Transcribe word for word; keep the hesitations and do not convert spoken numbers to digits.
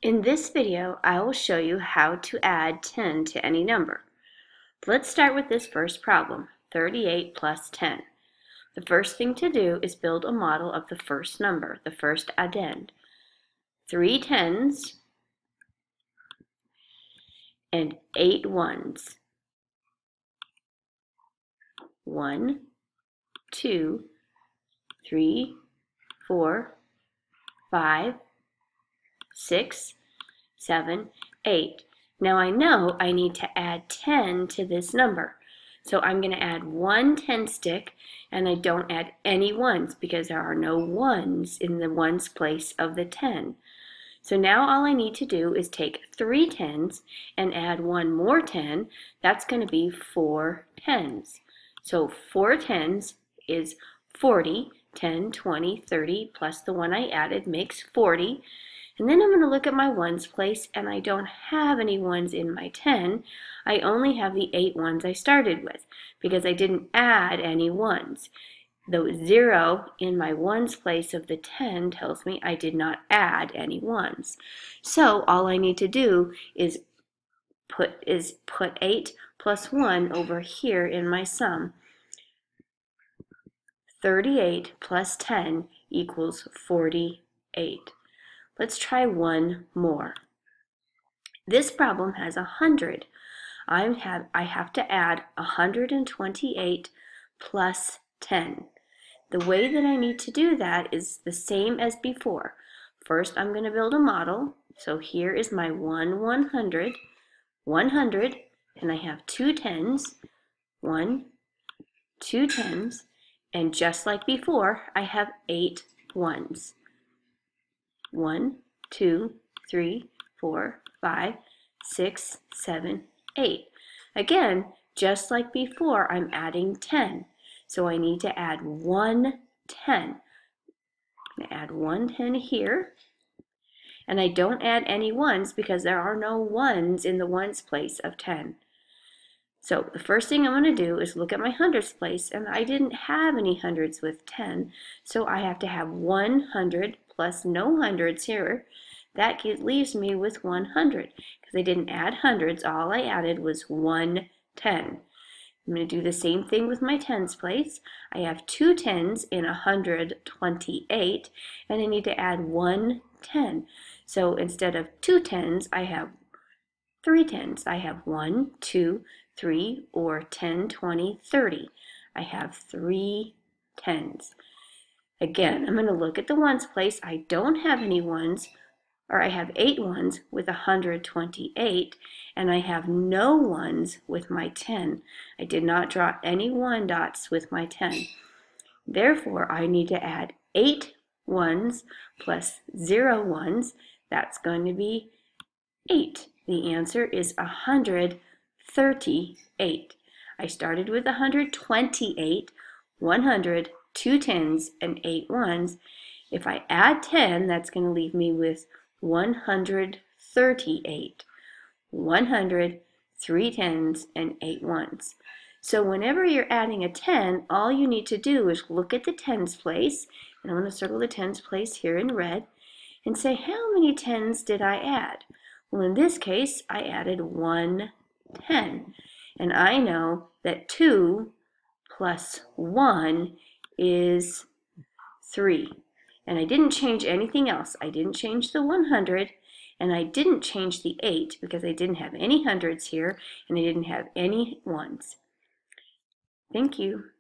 In this video, I will show you how to add ten to any number. Let's start with this first problem, thirty-eight plus ten. The first thing to do is build a model of the first number, the first addend. Three tens and eight ones. One, two, three, four, five, six, seven, eight. Now I know I need to add ten to this number. So I'm going to add one ten stick, and I don't add any ones because there are no ones in the ones place of the ten. So now all I need to do is take three tens and add one more ten. That's going to be four tens. So four tens is forty. ten, twenty, thirty plus the one I added makes forty. And then I'm going to look at my ones place, and I don't have any ones in my ten. I only have the eight ones I started with because I didn't add any ones. The zero in my ones place of the ten tells me I did not add any ones. So all I need to do is put is put eight plus one over here in my sum. thirty-eight plus ten equals forty-eight. Let's try one more. This problem has one hundred. I have, I have to add one hundred twenty-eight plus ten. The way that I need to do that is the same as before. First, I'm going to build a model. So here is my one one hundred, one hundred, and I have two tens, one, two tens, and just like before, I have eight ones. One, two, three, four, five, six, seven, eight. Again, just like before, I'm adding ten. So I need to add one ten. I'm going to add one ten here. And I don't add any ones because there are no ones in the ones place of ten. So the first thing I'm going to do is look at my hundreds place, and I didn't have any hundreds with ten. So I have to have one hundred plus no hundreds here. That leaves me with one hundred because I didn't add hundreds. All I added was one ten. I'm going to do the same thing with my tens place. I have two tens in one hundred twenty-eight, and I need to add one ten. So instead of two tens, I have three tens. I have one, two, three, or ten, twenty, thirty. I have three tens. Again, I'm going to look at the ones place. I don't have any ones, or I have eight ones with one hundred twenty-eight, and I have no ones with my ten. I did not draw any one dots with my ten. Therefore, I need to add eight ones plus zero ones. That's going to be eight. The answer is one hundred thirty-eight. I started with one hundred twenty-eight, one hundred, two tens, and eight ones. If I add ten, that's going to leave me with one hundred thirty-eight. one hundred, three tens, and eight ones. So whenever you're adding a ten, all you need to do is look at the tens place, and I'm going to circle the tens place here in red, and say, how many tens did I add? Well, in this case, I added one ten. And I know that two plus one is three. And I didn't change anything else. I didn't change the one hundred, and I didn't change the eight because I didn't have any hundreds here, and I didn't have any ones. Thank you.